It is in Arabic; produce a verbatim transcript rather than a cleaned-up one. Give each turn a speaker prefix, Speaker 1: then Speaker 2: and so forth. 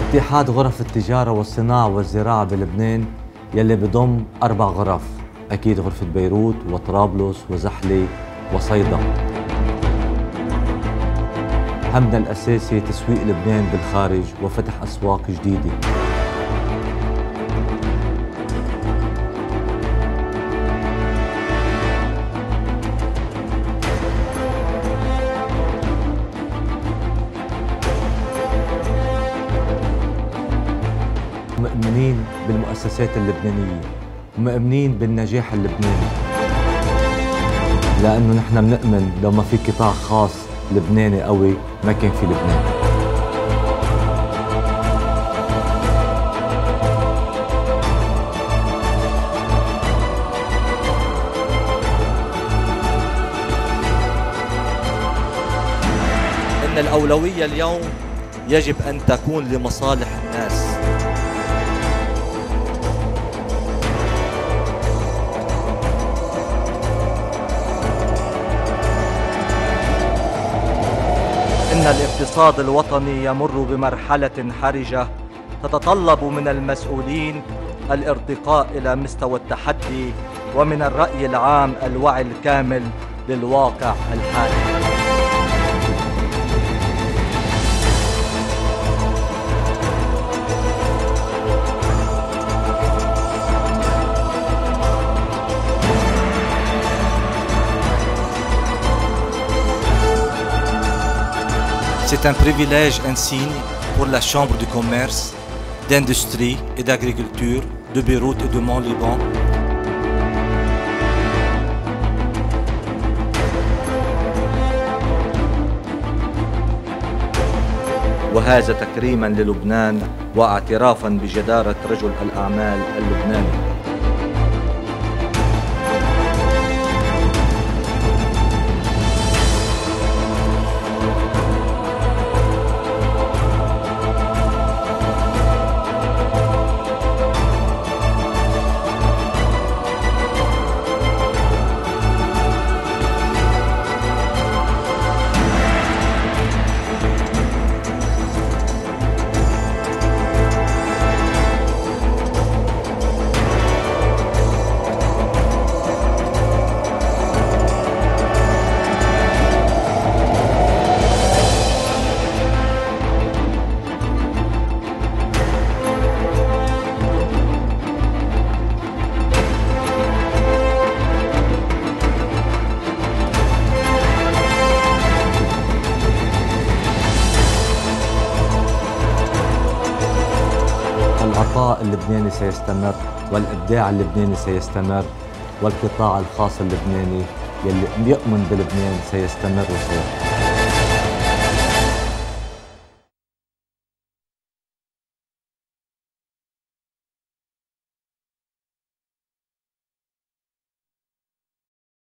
Speaker 1: اتحاد غرف التجارة والصناعة والزراعة بلبنان يلي بضم أربع غرف، أكيد غرفة بيروت وطرابلس وزحلة وصيدا. همنا الأساسي تسويق لبنان بالخارج وفتح أسواق جديدة. مؤمنين بالمؤسسات اللبنانية ومؤمنين بالنجاح اللبناني، لأنه نحن بنؤمن لو ما في قطاع خاص لبناني قوي ما كان في لبنان.
Speaker 2: إن الأولوية اليوم يجب أن تكون لمصالح الناس. إن الاقتصاد الوطني يمر بمرحلة حرجة تتطلب من المسؤولين الارتقاء إلى مستوى التحدي، ومن الرأي العام الوعي الكامل للواقع الحالي. C'est un privilège insigne pour la Chambre de commerce, d'industrie et d'agriculture de Beyrouth et de Mont-Liban. وهذا تكريما للبنان واعترافا بجدارة رجل الأعمال اللبناني.
Speaker 1: العطاء اللبناني سيستمر والإبداع اللبناني سيستمر، والقطاع الخاص اللبناني يلي يؤمن بلبنان سيستمر وسيبقى.